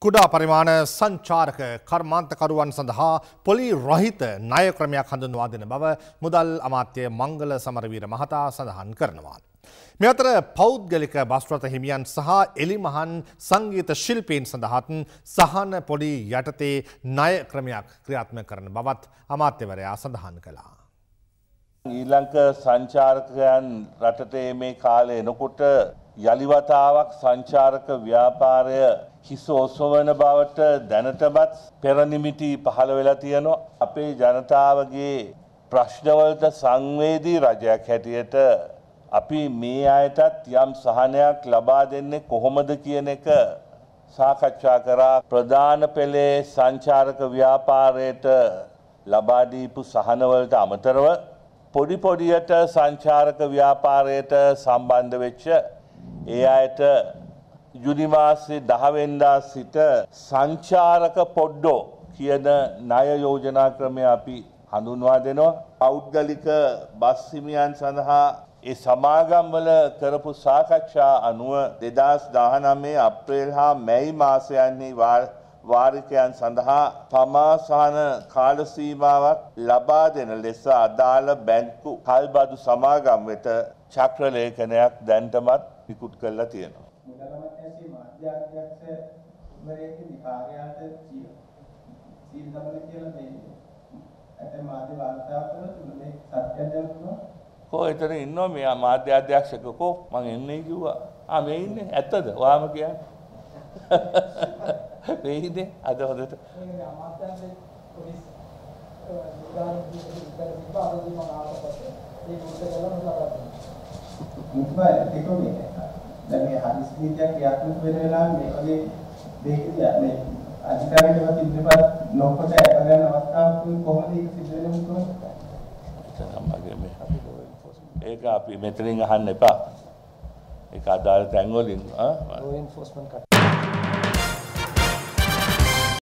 කුඩා පරිමාණ සංචාරක කර්මාන්තකරුවන් සඳහා පොලි රහිත ණය ක්‍රමයක් හඳුන්වා දෙන බව මුදල් අමාත්‍ය මංගල සමරවීර මහතා සඳහන් කරනවා. මේ අතර පෞද්ගලික බස් රථ හිමියන් සහ එලිමහන් සංගීත ශිල්පීන් සඳහාත් සහන පොලි යටතේ ණය ක්‍රමයක් ක්‍රියාත්මක කරන බවත් අමාත්‍යවරයා සඳහන් කළා. ඊළඟ සංචාරකයන් රටේ මේ කාලේ එනකොට යලිවතාවක් සංචාරක ව්‍යාපාරය හිස ඔසවන බවට දැනටමත් පෙරනිමිති පහළ වෙලා තියෙනවා. අපේ ජනතාවගේ ප්‍රශ්නවලට සංවේදී රජයක් හැටියට අපි මේ අයටත් යම් සහනයක් ලබා දෙන්නේ කොහොමද කියන එක සාකච්ඡා කරා. ප්‍රධාන පෙළේ සංචාරක ව්‍යාපාරයට ලබා දීපු සහනවලට අමතරව පොඩි පොඩියට සංචාරක ව්‍යාපාරයට සම්බන්ධ වෙච්ච ඒ අයට ජුනි මාසේ 10 වෙනිදා සිට සංචාරක පොඩ්ඩෝ කියන ණය යෝජනා ක්‍රමය අපි හඳුන්වා දෙනවා. පෞද්ගලික බස් හිමියන් සඳහා ඒ සමාගම් වල කරපු සාකච්ඡා අනුව 2019 අප්‍රේල් හා මැයි මාසයන්හි වාරිකයන් සඳහා පමාසහන කාල සීමාවක් ලබා දෙන ලෙස අදාළ බැංකු කල්බදු සමාගම් වෙත චක්‍ර ලේඛනයක් දැන්ටමත් නිකුත් කරලා තියෙනවා. කො එතන ඉන්නවා මේ මාධ්‍ය අධ්‍යක්ෂකකෝ මං එන්නේ කිව්වා. මේ ඉන්නේ ඇත්තද? ඔයාම කියන්නේ. වෙයිනේ අද හොදට. දැන් මේ හදිසි නීතියක් ක්‍රියාත්මක වෙන වෙලාවේ මේ වගේ දෙයකදී මේ අධිකාරියවත් ඉදිරිපත් නොකොට අපගන්න අවස්ථාවක් කොහොමද ඒක සිද්ධ වෙන්නේ කොහොමද? ඒක අපි මෙතනින් අහන්න එපා. ඒක අදාළ තැන් වලින් law enforcement කට